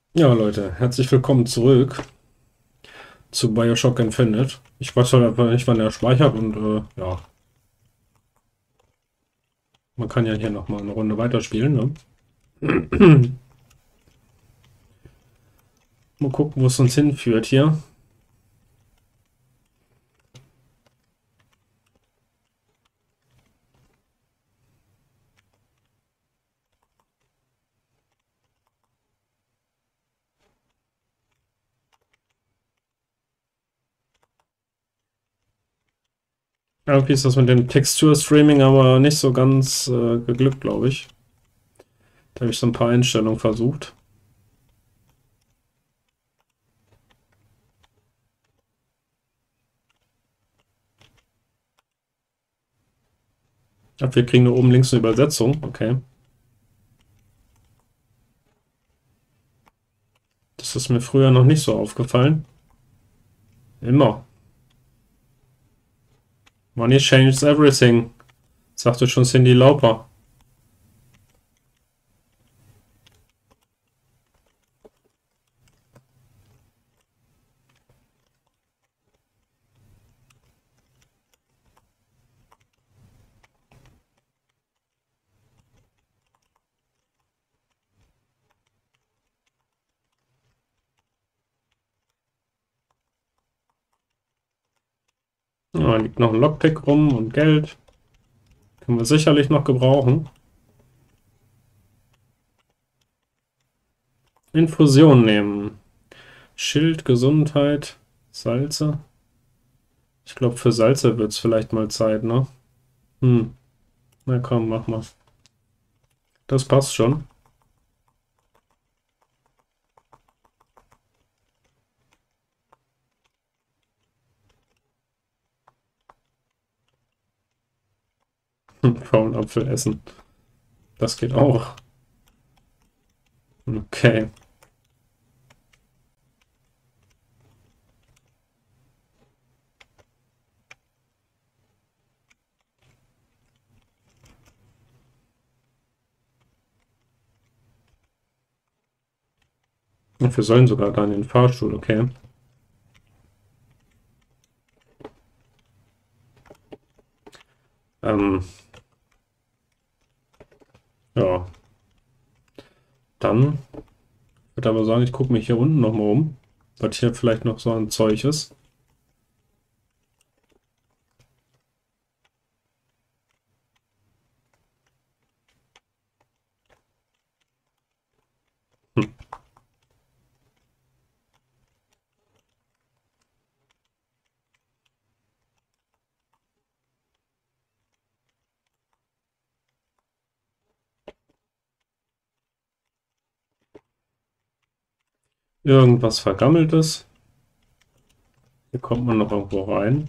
Ja, Leute, herzlich willkommen zurück zu BioShock Infinite. Ich weiß halt einfach nicht, wann er speichert und ja, man kann ja hier nochmal eine Runde weiterspielen, ne? Mal gucken, wo es uns hinführt hier. Irgendwie ist das mit dem Textur-Streaming aber nicht so ganz geglückt, glaube ich. Da habe ich so ein paar Einstellungen versucht. Ach, wir kriegen da oben links eine Übersetzung, okay. Das ist mir früher noch nicht so aufgefallen. Immer. Money changes everything, sagte schon Cyndi Lauper. Ja, liegt noch ein Lockpick rum und Geld. Können wir sicherlich noch gebrauchen. Infusion nehmen. Schild, Gesundheit, Salze. Ich glaube, für Salze wird es vielleicht mal Zeit, ne? Hm, na komm, mach mal. Das passt schon. Faulen Apfel essen. Das geht auch. Okay. Und wir sollen sogar da in den Fahrstuhl, okay. Ähm, ja. Dann würde aber sagen, ich gucke mich hier unten nochmal um, was hier vielleicht noch so an Zeug ist. Hm. Irgendwas Vergammeltes. Hier kommt man noch irgendwo rein.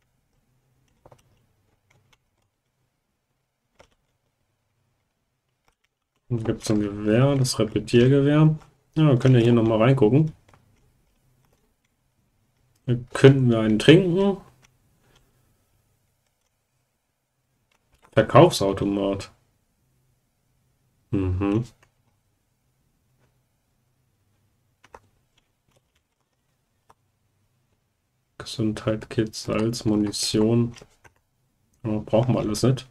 Dann gibt es ein Gewehr, das Repetiergewehr. Ja, wir können ja hier nochmal reingucken. Hier könnten wir einen trinken. Verkaufsautomat. Mhm. Gesundheit, Kids, Salz, Munition. Ja, brauchen wir alles nicht.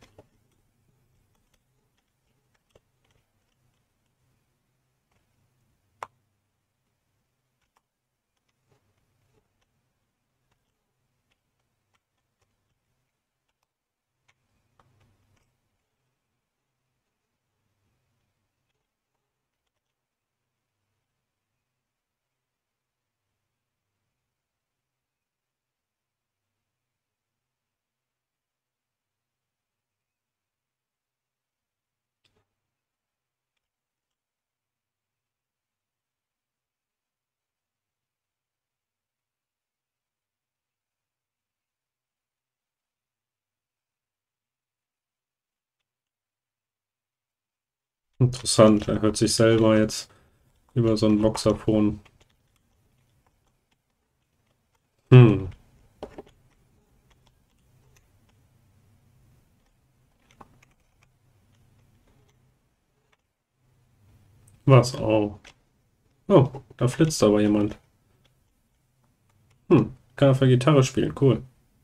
Interessant, er hört sich selber jetzt über so ein Voxaphon. Hm, was auch. Oh, da flitzt aber jemand. Kann auf der Gitarre spielen, cool.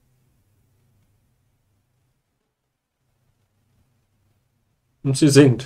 Und sie singt.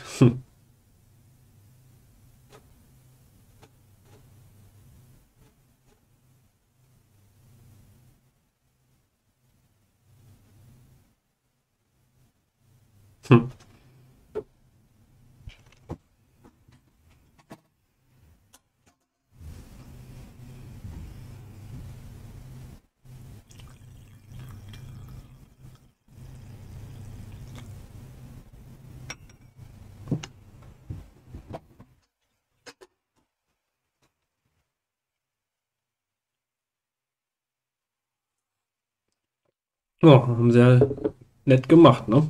Oh, haben sie ja nett gemacht, ne?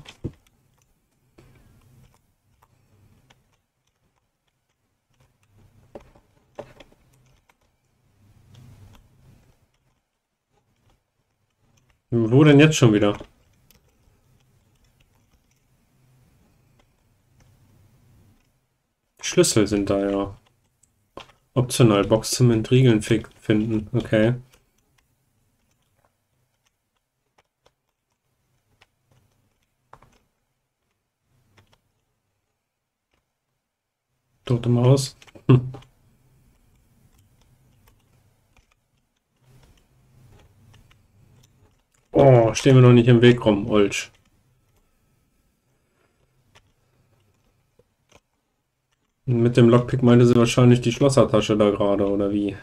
Wo denn jetzt schon wieder? Schlüssel sind da ja. Optional, Box zum Entriegeln finden. Okay. Tote Maus. Oh, stehen wir noch nicht im Weg rum, Olsch. Mit dem Lockpick meinte sie wahrscheinlich die Schlossertasche da gerade, oder wie?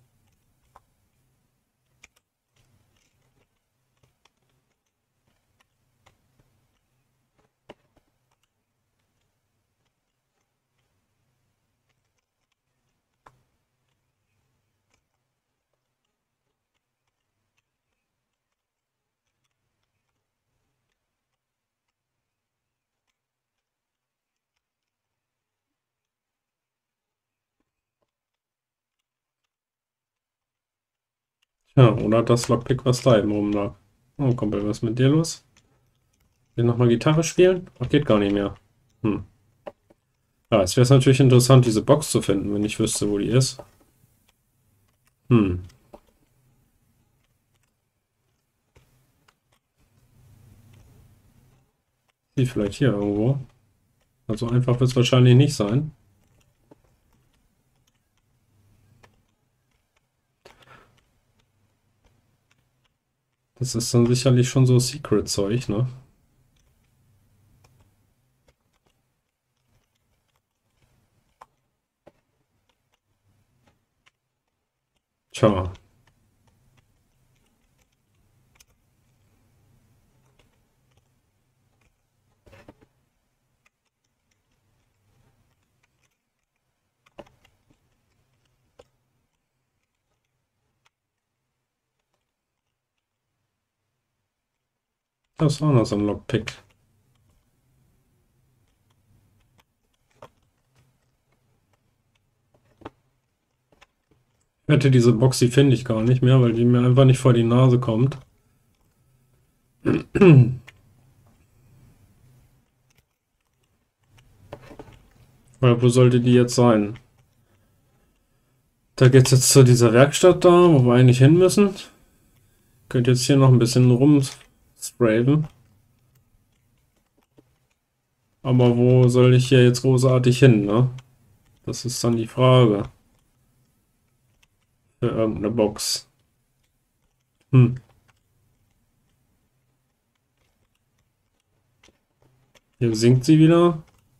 Ja, oder das Lockpick, was da eben rumlag. Oh, Kumpel, was ist mit dir los? Will nochmal Gitarre spielen? Ach, geht gar nicht mehr. Hm. Ja, es wäre natürlich interessant, diese Box zu finden, wenn ich wüsste, wo die ist. Hm. Die vielleicht hier irgendwo. Also einfach wird es wahrscheinlich nicht sein. Das ist dann sicherlich schon so Secret-Zeug, ne? Tja. Das ist auch noch so ein Lockpick. Ich wette, diese Box, die finde ich gar nicht mehr, weil die mir einfach nicht vor die Nase kommt. Weil wo sollte die jetzt sein? Da geht's jetzt zu dieser Werkstatt da, wo wir eigentlich hin müssen. Könnt jetzt hier noch ein bisschen rumsprayen. Aber wo soll ich hier jetzt großartig hin, ne? Das ist dann die Frage. Für irgendeine Box. Hm. Hier sinkt sie wieder.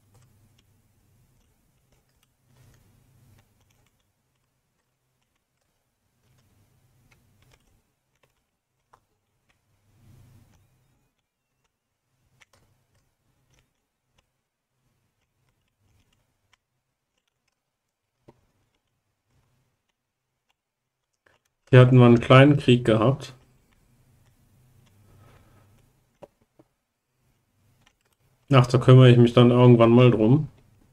Hier hatten wir einen kleinen Krieg gehabt. Ach, da kümmere ich mich dann irgendwann mal drum.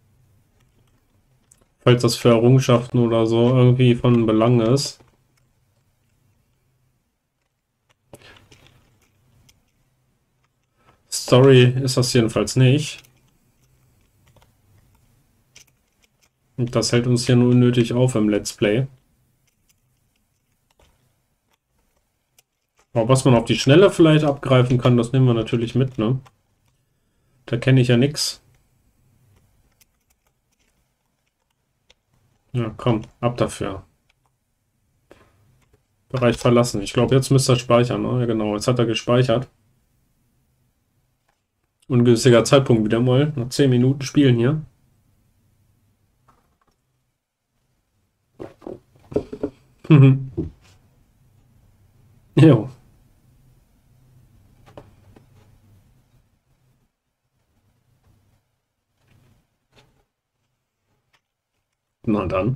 Falls das für Errungenschaften oder so irgendwie von Belang ist. Story ist das jedenfalls nicht. Und das hält uns ja nur unnötig auf im Let's Play. Aber was man auf die Schnelle vielleicht abgreifen kann, das nehmen wir natürlich mit, ne? Da kenne ich ja nichts. Ja, komm, ab dafür. Bereich verlassen. Ich glaube, jetzt müsste er speichern, ne? Ja, genau, jetzt hat er gespeichert. Ungünstiger Zeitpunkt wieder mal. Nach 10 Minuten Spielen hier. Jo. Na dann.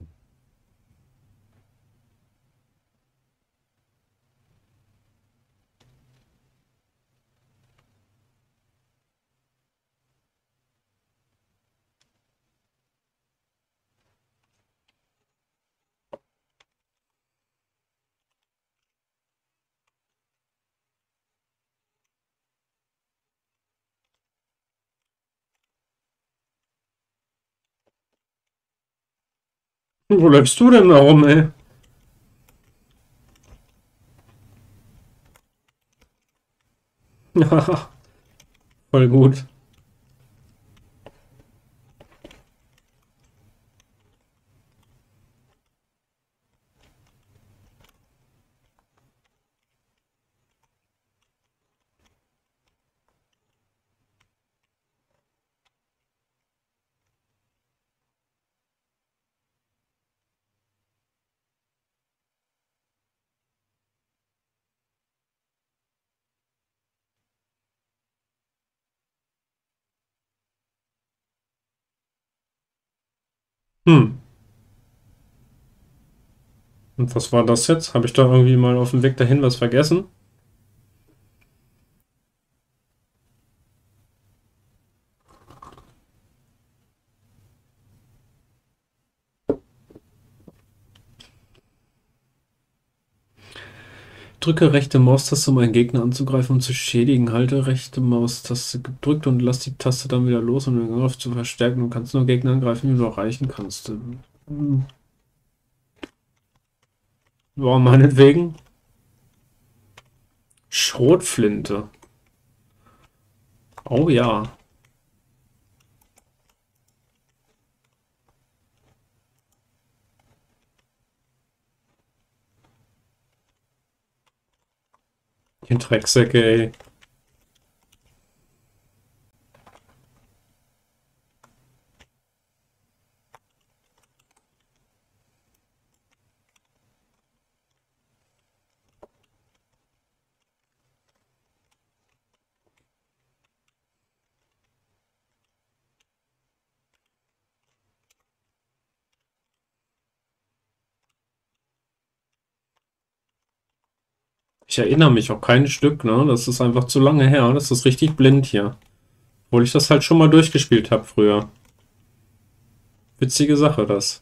Wo läufst du denn da rum, ey? Ja, voll gut. Hm. Und was war das jetzt? Habe ich da irgendwie mal auf dem Weg dahin was vergessen? Drücke rechte Maustaste, um einen Gegner anzugreifen und zu schädigen. Halte rechte Maustaste gedrückt und lass die Taste dann wieder los, um den Angriff zu verstärken. Du kannst nur Gegner angreifen, die du erreichen kannst. Warum meinetwegen? Schrotflinte. Oh ja. Die Drecksäcke, ey. Ich erinnere mich auch kein Stück, ne? Das ist einfach zu lange her. Das ist richtig blind hier. Obwohl ich das halt schon mal durchgespielt habe früher. Witzige Sache, das.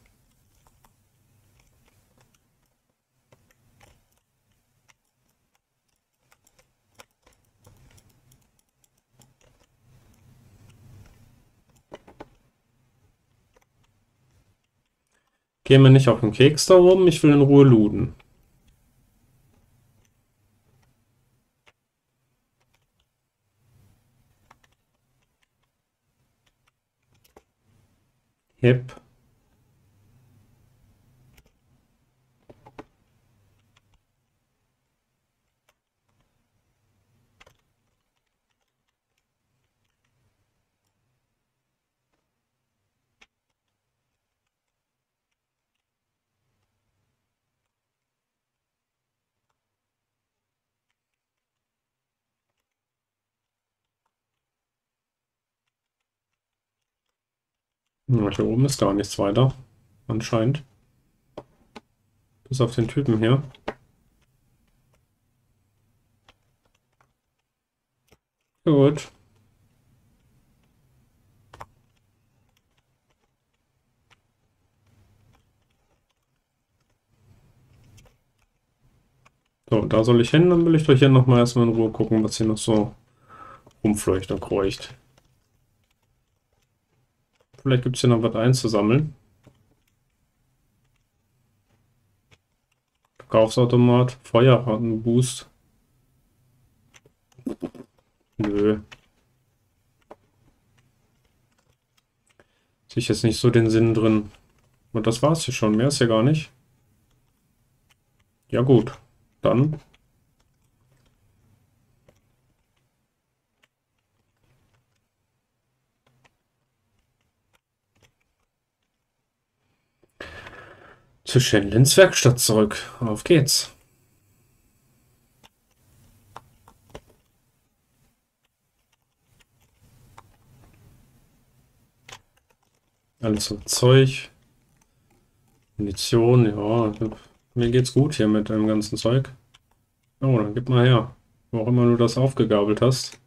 Geh mir nicht auf den Keks da oben, ich will in Ruhe looten. Hip. Ja, hier oben ist gar nichts weiter. Anscheinend. Bis auf den Typen hier. Gut. So, da soll ich hin, dann will ich doch hier nochmal erstmal in Ruhe gucken, was hier noch so rumfleucht und kreucht. Vielleicht gibt es hier noch was einzusammeln. Verkaufsautomat, Feuerratenboost. Nö. Sehe ich jetzt nicht so den Sinn drin. Und das war's hier schon. Mehr ist ja gar nicht. Ja gut. Dann. Zu Shenlins Werkstatt zurück. Auf geht's. Alles so Zeug. Munition, ja. Mir geht's gut hier mit dem ganzen Zeug. Oh, dann gib mal her. Wo auch immer du das aufgegabelt hast.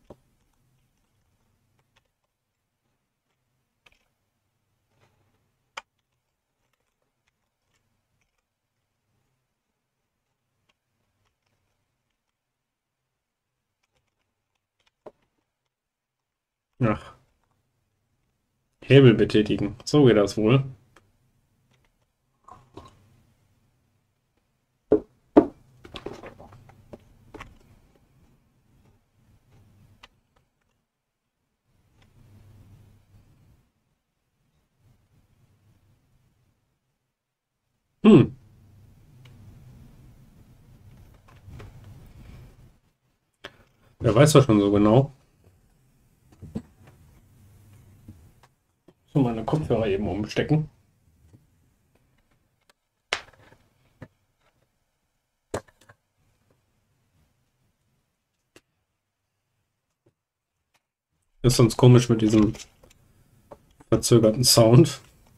Ach, Hebel betätigen. So geht das wohl. Hm. Wer weiß das schon so genau. So, meine Kopfhörer eben umstecken. Ist sonst komisch mit diesem verzögerten Sound.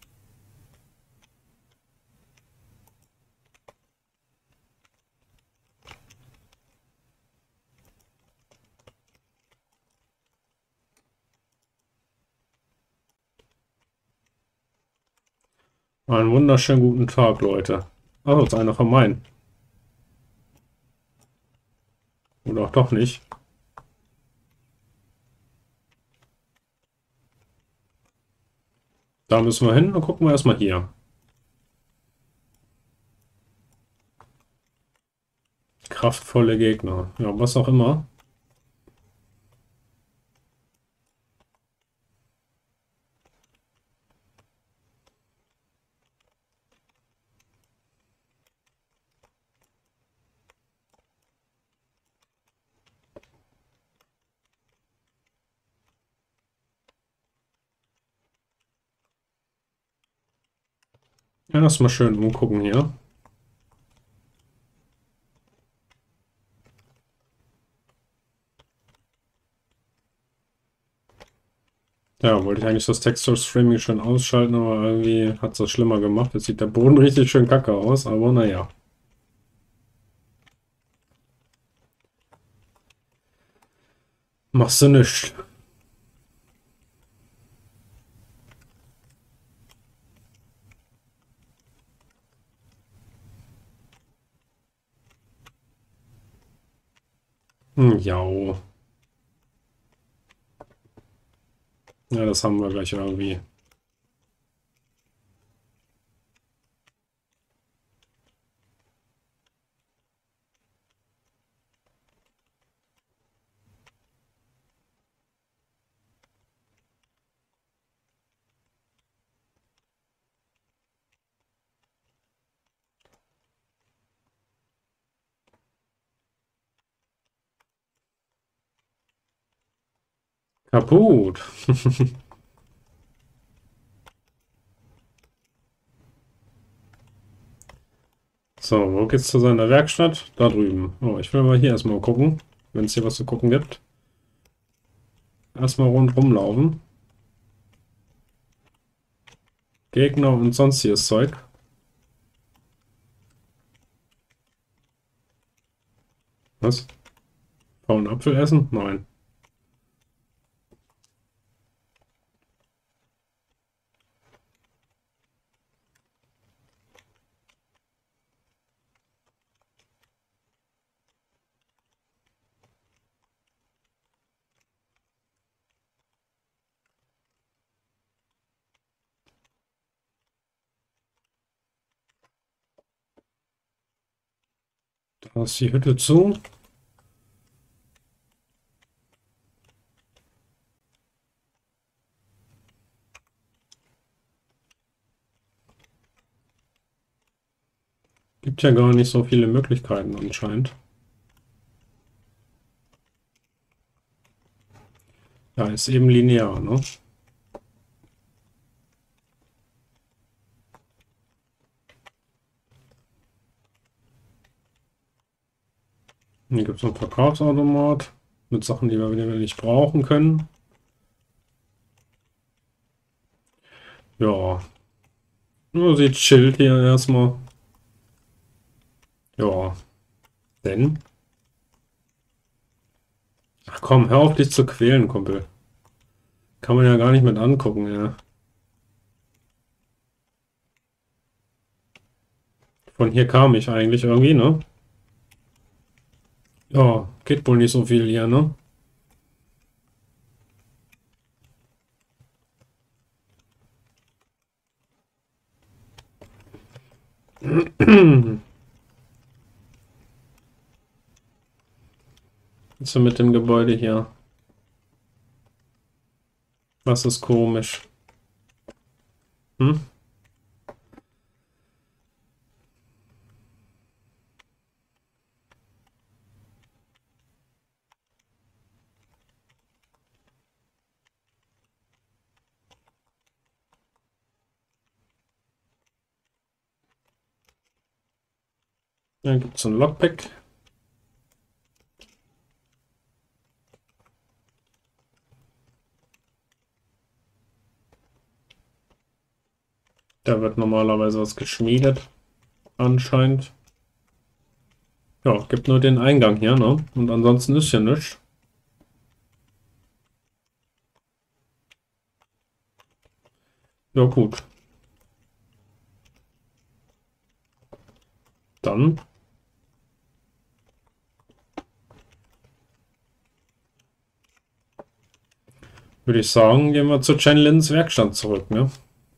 Einen wunderschönen guten Tag, Leute. Ach, das ist einer von meinen. Oder auch doch nicht. Da müssen wir hin und gucken wir erstmal hier. Kraftvolle Gegner. Ja, was auch immer. Ja, erstmal schön umgucken hier. Ja, wollte ich eigentlich das Texture Streaming schon ausschalten, aber irgendwie hat es das schlimmer gemacht. Jetzt sieht der Boden richtig schön kacke aus, aber naja. Machst du nichts. Ja. Ja, das haben wir gleich irgendwie. Kaputt. So, wo geht's zu seiner Werkstatt? Da drüben. Oh, ich will mal hier erstmal gucken, wenn es hier was zu gucken gibt. Erstmal rundherum laufen. Gegner und sonstiges Zeug. Was? Faulen Apfel essen? Nein. Da ist die Hütte zu. Gibt ja gar nicht so viele Möglichkeiten anscheinend. Ja, ist eben linear, ne? Hier gibt es einen Verkaufsautomat mit Sachen, die wir wieder nicht brauchen können. Ja, nur sieht chillt hier erstmal. Ja, denn. Ach komm, hör auf dich zu quälen, Kumpel. Kann man ja gar nicht mit angucken, ja. Von hier kam ich eigentlich irgendwie, ne? Ja, geht wohl nicht so viel hier, ne? Was ist denn mit dem Gebäude hier? Was ist komisch? Hm? Da gibt es ein Lockpick. Da wird normalerweise was geschmiedet, anscheinend. Ja, gibt nur den Eingang hier, ne? Und ansonsten ist hier nichts. Ja, gut. Dann würde ich sagen, gehen wir zu Chen Lins Werkstatt zurück, ne?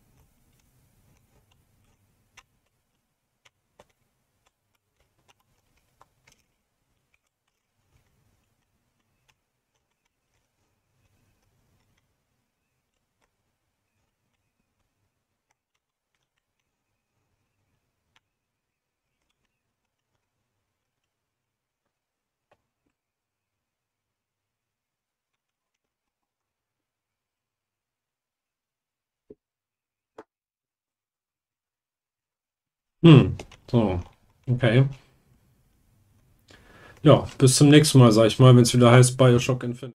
So. Okay. Ja, bis zum nächsten Mal, sag ich mal, wenn es wieder heißt BioShock Infinite.